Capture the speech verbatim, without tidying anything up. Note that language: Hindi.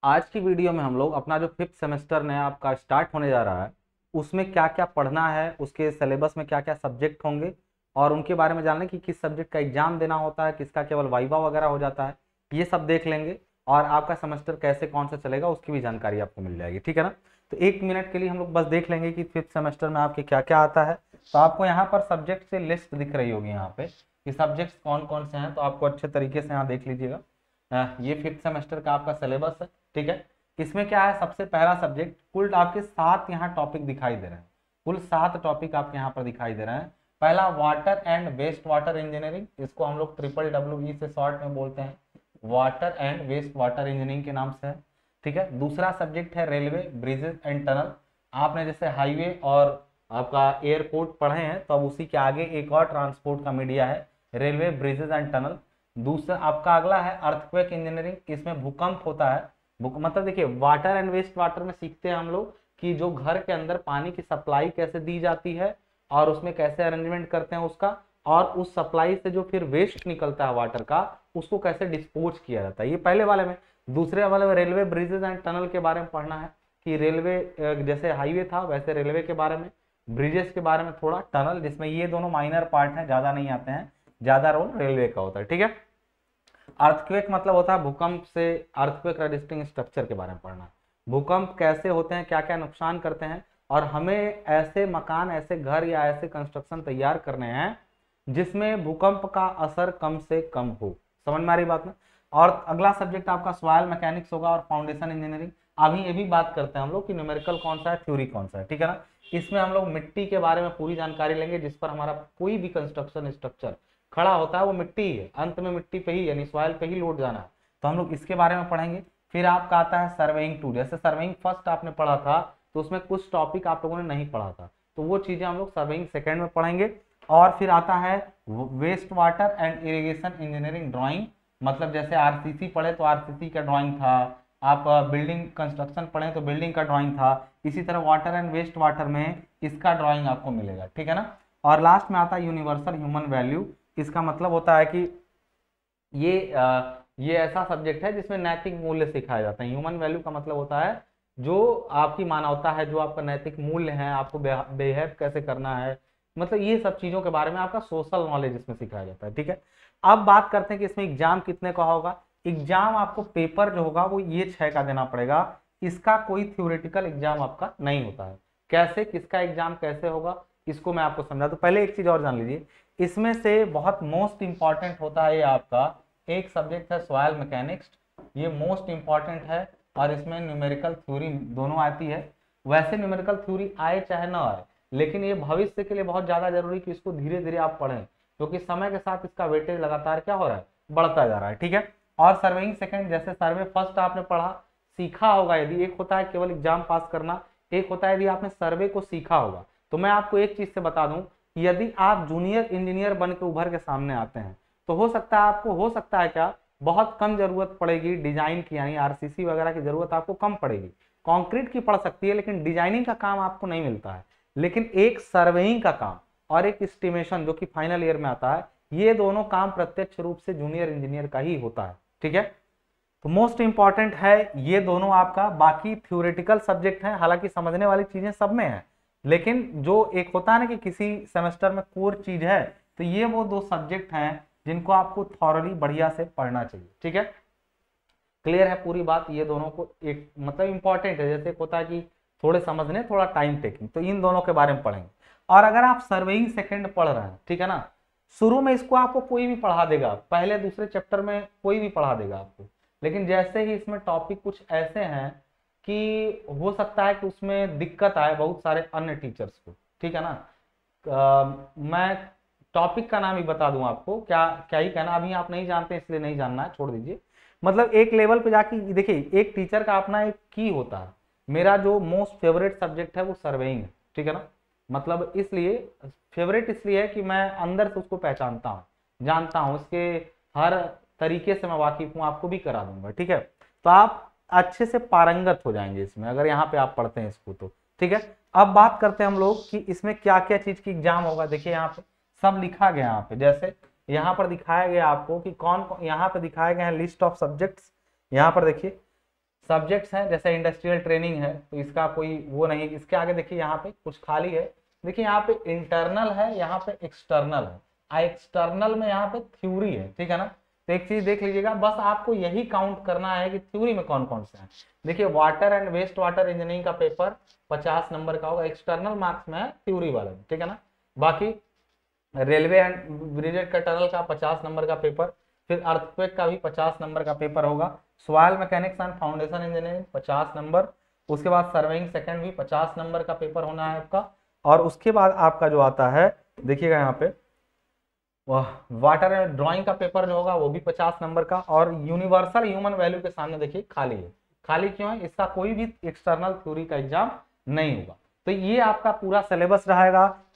आज की वीडियो में हम लोग अपना जो फिफ्थ सेमेस्टर नया आपका स्टार्ट होने जा रहा है उसमें क्या क्या पढ़ना है, उसके सिलेबस में क्या क्या सब्जेक्ट होंगे और उनके बारे में जानना कि किस सब्जेक्ट का एग्जाम देना होता है, किसका केवल वाइवा वगैरह हो जाता है, ये सब देख लेंगे। और आपका सेमेस्टर कैसे कौन सा चलेगा उसकी भी जानकारी आपको मिल जाएगी, ठीक है ना। तो एक मिनट के लिए हम लोग बस देख लेंगे कि फिफ्थ सेमेस्टर में आपके क्या क्या आता है। तो आपको यहाँ पर सब्जेक्ट से लिस्ट दिख रही होगी यहाँ पे कि सब्जेक्ट्स कौन कौन से हैं, तो आपको अच्छे तरीके से यहाँ देख लीजिएगा। अ, ये फिफ्थ सेमेस्टर का आपका सिलेबस है, ठीक है। इसमें क्या है, सबसे पहला सब्जेक्ट, कुल आपके सात यहाँ टॉपिक दिखाई दे रहे हैं। कुल सात टॉपिक आपके यहाँ पर दिखाई दे रहे हैं। पहला water and waste water engineering, इसको हम लोग ट्रिपल डब्ल्यू ई से शॉर्ट में बोलते हैं, water and waste water engineering के नाम से है, ठीक है। दूसरा सब्जेक्ट है रेलवे ब्रिजेस एंड टनल। आपने जैसे हाईवे और आपका एयरपोर्ट पढ़े हैं तो अब उसी के आगे एक और ट्रांसपोर्ट का मीडिया है, रेलवे ब्रिजेस एंड टनल। दूसरा आपका अगला है अर्थक्वेक इंजीनियरिंग, इसमें भूकंप होता है। मतलब देखिए, वाटर एंड वेस्ट वाटर में सीखते हैं हम लोग कि जो घर के अंदर पानी की सप्लाई कैसे दी जाती है और उसमें कैसे अरेंजमेंट करते हैं उसका, और उस सप्लाई से जो फिर वेस्ट निकलता है वाटर का उसको कैसे डिस्पोज किया जाता है, ये पहले वाले में। दूसरे वाले में रेलवे ब्रिजेस एंड टनल के बारे में पढ़ना है कि रेलवे जैसे हाईवे था वैसे रेलवे के बारे में, ब्रिजेस के बारे में थोड़ा, टनल जिसमें ये दोनों माइनर पार्ट हैं, ज्यादा नहीं आते हैं, ज्यादा रोल रेलवे का होता है, ठीक है। अर्थक्वेक मतलब होता है भूकंप से, अर्थक्वेक रजिस्टिंग स्ट्रक्चर के बारे में पढ़ना, भूकंप कैसे होते हैं, क्या क्या नुकसान करते हैं, और हमें ऐसे मकान, ऐसे घर या ऐसे कंस्ट्रक्शन तैयार करने हैं जिसमें भूकंप का असर कम से कम हो। समझ में आ रही बात ना। और अगला सब्जेक्ट आपका सॉइल मैकेनिक्स होगा और फाउंडेशन इंजीनियरिंग। अभी ये भी बात करते हैं हम लोग कि न्यूमेरिकल कौन सा है, थ्योरी कौन सा है, ठीक है ना। इसमें हम लोग मिट्टी के बारे में पूरी जानकारी लेंगे, जिस पर हमारा कोई भी कंस्ट्रक्शन स्ट्रक्चर खड़ा होता है वो मिट्टी ही है, अंत में मिट्टी पे ही यानी सॉइल पे ही लोड जाना है, तो हम लोग इसके बारे में पढ़ेंगे। फिर आपका आता है सर्वेइंग टू, जैसे सर्वेइंग फर्स्ट आपने पढ़ा था तो उसमें कुछ टॉपिक आप लोगों ने नहीं पढ़ा था, तो वो चीजें हम लोग सर्वेइंग सेकेंड में पढ़ेंगे। और फिर आता है waste water and irrigation engineering drawing, मतलब जैसे आरसीसी पढ़े तो आरसीसी का ड्राइंग था, आप बिल्डिंग कंस्ट्रक्शन पढ़े तो बिल्डिंग का ड्राइंग था, इसी तरह वाटर एंड वेस्ट वाटर में इसका ड्राइंग आपको मिलेगा, ठीक है ना। और लास्ट में आता है यूनिवर्सल ह्यूमन वैल्यू, इसका मतलब होता है कि ये आ, ये ऐसा सब्जेक्ट है जिसमें नैतिक मूल्य सिखाया जाता है। ह्यूमन वैल्यू का मतलब होता है जो आपकी मानवता है, जो आपका नैतिक मूल्य है, आपको बिहेव कैसे करना है, मतलब ये सब चीजों के बारे में आपका सोशल नॉलेज इसमें सिखाया जाता है, ठीक है। अब बात करते हैं कि इसमें एग्जाम कितने का होगा। एग्जाम आपको पेपर जो होगा वो ये छह का देना पड़ेगा, इसका कोई थ्योरेटिकल एग्जाम आपका नहीं होता है। कैसे, किसका एग्जाम कैसे होगा इसको मैं आपको समझा दूं। पहले एक चीज और जान लीजिए, इसमें से बहुत मोस्ट इंपॉर्टेंट होता है ये आपका एक सब्जेक्ट है सॉइल मैकेनिक्स, ये मोस्ट इंपॉर्टेंट है और इसमें न्यूमेरिकल थ्योरी दोनों आती है। वैसे न्यूमेरिकल थ्योरी आए चाहे ना आए, लेकिन ये भविष्य के लिए बहुत ज्यादा जरूरी कि इसको धीरे धीरे आप पढ़ें, क्योंकि समय के साथ इसका वेटेज लगातार क्या हो रहा है, बढ़ता जा रहा है, ठीक है। और सर्वेइंग सेकंड, जैसे सर्वे फर्स्ट आपने पढ़ा सीखा होगा, यदि एक होता है केवल एग्जाम पास करना, एक होता है यदि आपने सर्वे को सीखा होगा। तो मैं आपको एक चीज से बता दूं, यदि आप जूनियर इंजीनियर बन के उभर के सामने आते हैं तो हो सकता है आपको, हो सकता है क्या, बहुत कम जरूरत पड़ेगी डिजाइन की, यानी आरसीसी वगैरह की जरूरत आपको कम पड़ेगी, कंक्रीट की पड़ सकती है, लेकिन डिजाइनिंग का काम आपको नहीं मिलता है। लेकिन एक सर्वेइंग का काम और एक एस्टिमेशन जो कि फाइनल ईयर में आता है, ये दोनों काम प्रत्यक्ष रूप से जूनियर इंजीनियर का ही होता है, ठीक है। तो मोस्ट इंपॉर्टेंट है ये दोनों आपका, बाकी थ्योरेटिकल सब्जेक्ट है, हालांकि समझने वाली चीजें सब में है, लेकिन जो एक होता है ना कि किसी सेमेस्टर में कोर चीज है, तो ये वो दो सब्जेक्ट हैं जिनको आपको थॉरली बढ़िया से पढ़ना चाहिए, ठीक है। क्लियर है पूरी बात, ये दोनों को एक मतलब इंपॉर्टेंट है, जैसे होता है कि थोड़े समझने थोड़ा टाइम टेकिंग, तो इन दोनों के बारे में पढ़ेंगे। और अगर आप सर्वेइंग सेकंड पढ़ रहे हैं, ठीक है ना, शुरू में इसको आपको कोई भी पढ़ा देगा, पहले दूसरे चैप्टर में कोई भी पढ़ा देगा आपको, लेकिन जैसे ही इसमें टॉपिक कुछ ऐसे हैं कि हो सकता है कि उसमें दिक्कत आए बहुत सारे अन्य टीचर्स को, ठीक है ना। आ, मैं टॉपिक का नाम ही बता दूं आपको, क्या क्या ही कहना, अभी आप नहीं जानते इसलिए नहीं जानना है, छोड़ दीजिए। मतलब एक लेवल पे जाके देखिए, एक टीचर का अपना एक की होता है। मेरा जो मोस्ट फेवरेट सब्जेक्ट है वो सर्वेइंग है, ठीक है ना। मतलब इसलिए फेवरेट इसलिए है कि मैं अंदर से उसको पहचानता हूँ, जानता हूँ, उसके हर तरीके से मैं वाकिफ हूँ, आपको भी करा दूंगा, ठीक है। तो आप अच्छे से पारंगत हो जाएंगे इसमें अगर यहाँ पे आप पढ़ते हैं इसको तो, ठीक है। अब बात करते हैं हम लोग कि इसमें क्या क्या चीज की एग्जाम होगा। देखिए यहाँ पे सब लिखा गया, यहाँ पे जैसे यहाँ पर दिखाया गया आपको कि कौन कौन, यहाँ पे दिखाए गए हैं लिस्ट ऑफ सब्जेक्ट्स। यहाँ पर देखिए सब्जेक्ट्स हैं जैसे इंडस्ट्रियल ट्रेनिंग है तो इसका कोई वो नहीं, इसके आगे देखिए यहाँ पे कुछ खाली है, देखिए यहाँ पे इंटरनल है, यहाँ पे एक्सटर्नल है, आ एक्सटर्नल में यहाँ पे थ्योरी है, ठीक है ना। तो एक चीज देख लीजिएगा, बस आपको यही काउंट करना है कि थ्योरी में कौन कौन से हैं। देखिए water and waste water engineering का पेपर पचास नंबर का होगा, एक्सटर्नल मार्क्स में है थ्योरी वाले में, ठीक है ना। बाकी रेलवे एंड ब्रिजेट का टनल का पचास नंबर का पेपर, फिर अर्थक्वेक का भी पचास नंबर का पेपर होगा, soil mechanics and foundation engineering पचास नंबर, उसके बाद सर्वेइंग सेकंड भी पचास नंबर का पेपर होना है आपका। और उसके बाद आपका जो आता है देखिएगा यहाँ पे वाटर एंड ड्राइंग का पेपर जो होगा वो भी पचास नंबर का, और यूनिवर्सल ह्यूमन वैल्यू के सामने देखिए खाली है। खाली क्यों है? इसका कोई भी एक्सटर्नल थ्योरी का एग्जाम नहीं होगा। तो ये आपका पूरा सिलेबस रहेगा।